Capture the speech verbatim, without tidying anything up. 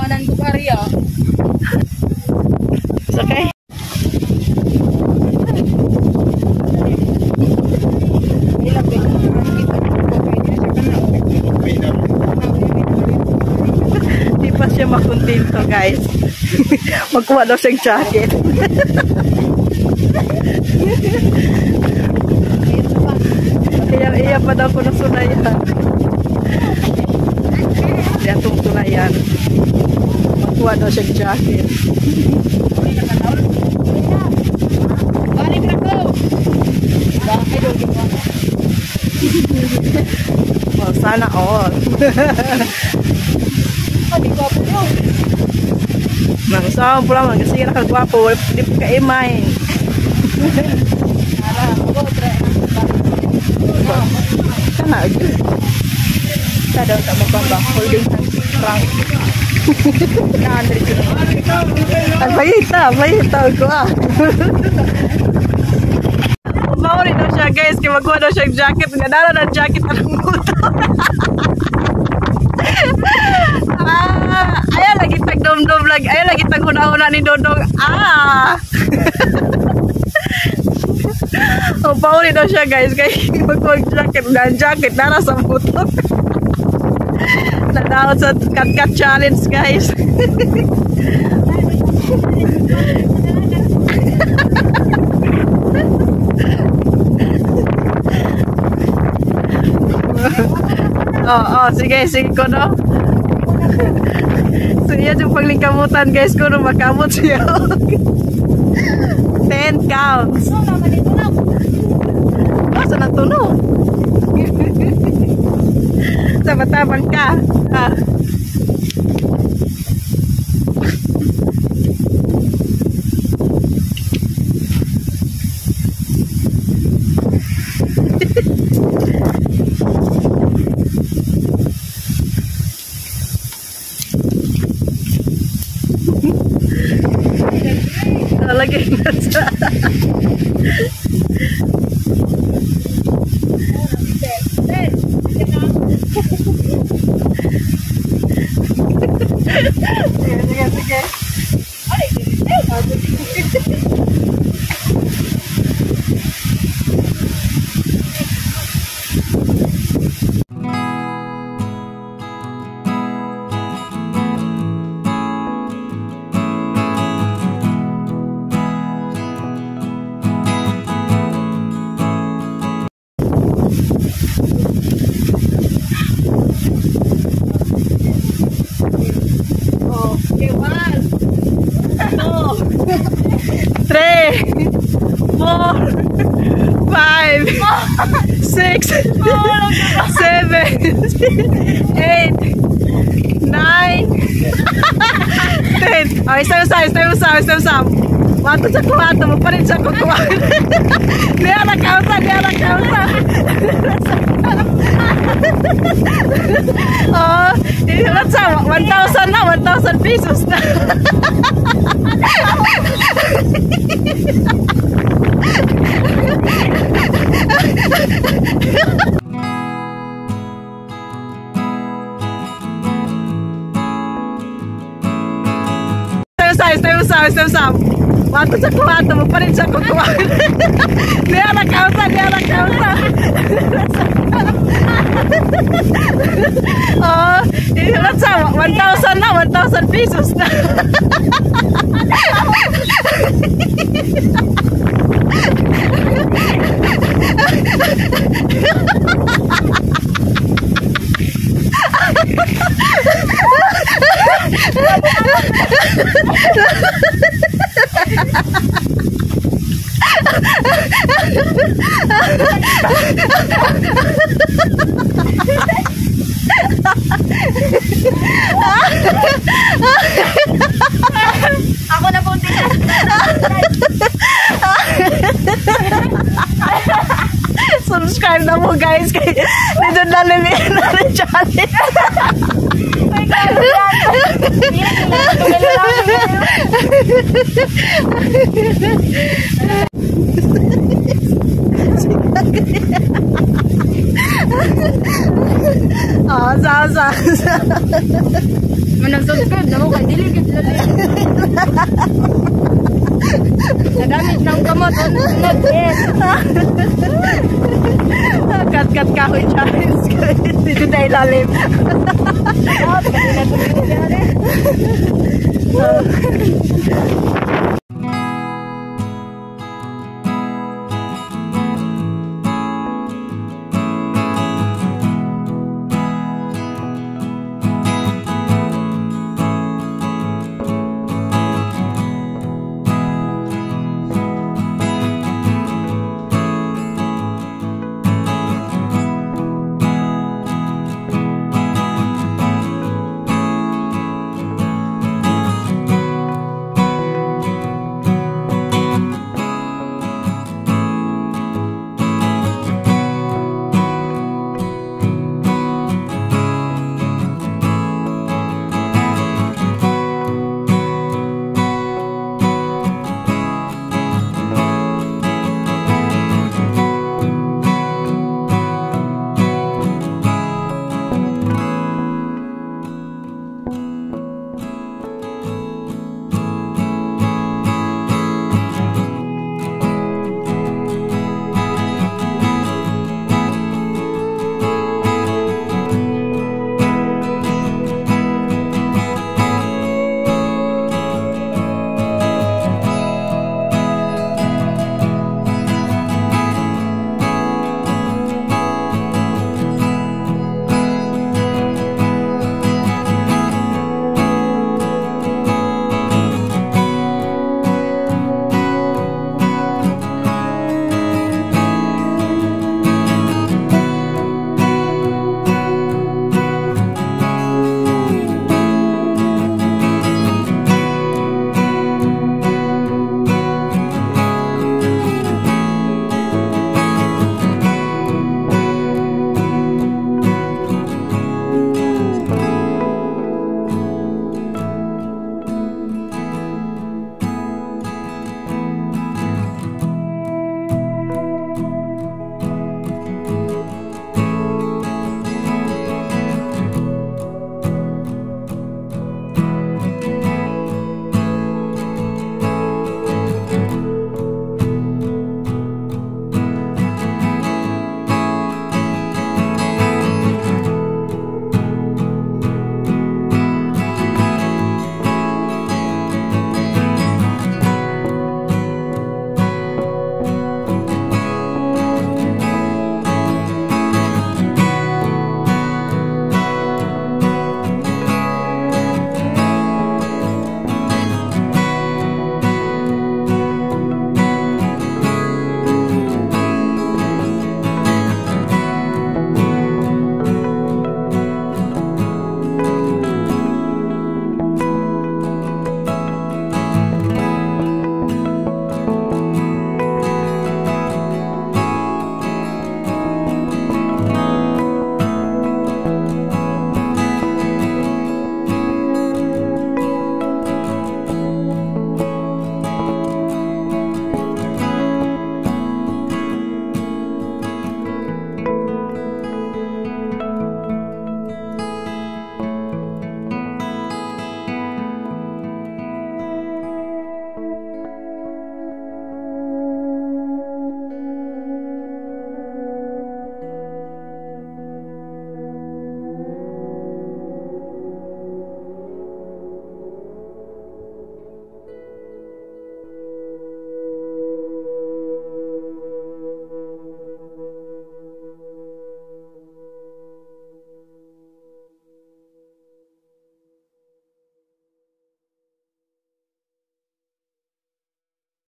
Panganan ko karya. It's okay. Di pa siya makontento, guys. Magkuha daw siyang jacket. Iya pa daw ko na sunayan. Iya itong sunayan. Magkuha daw siyang jacket. Balik na ko! Bakit daw di ba? Oh, sana all. Oh, di ko po mo. Nang saan po lang, kasi nakagwapo, di po kaimay. Ara, ako, try. Sana, kita daw tak magpambang holding hands frank. Ang bayita, bayita ko ah. Mauri daw siya, guys, kaya magkuha daw siyang jacket. Nga dala ng jacket na ng motor. Ah, ayaw lagi tag-dom-dom lagi. Ayaw lagi tag-una-una ni Dodong. Ah! O, pauli daw siya, guys. Kaya magkuha jacket na jacket na sa motor. Nadawat sa cut-cut challenge, guys. Oh, oh, sige, sige ko no. So, yan yung paglingkamutan, guys, ko no, makamot siya. Ten counts. Basta na tunog. Tama-taman ka. Ah. Lagi na sa sige, sige. Six, seven, eight, nine, ten. Okay, stay usap, stay usap, stay usap. Waktu sa kuwato, magparin sa kuwato. Diya na kausa, diya na kausa. Oh, let's say one thousand na, one thousand pesos na. Stay usap, stay usap. Waktu sa kuwato, magparin sa kuwato. Diya na kausa, diya na kausa. Oh, let's say one thousand na, one thousand pesos na. Ako na po tingnan. Subscribe na mo, guys, kay dito na limit na rin challenge. My God, Oh, sa Asa. Manag-subscribe na mo kay dili gid lang. Nagamit ng kamot unod yes. Kat-kat kahoy Charles. Dito na ilalim. Oh, kasi na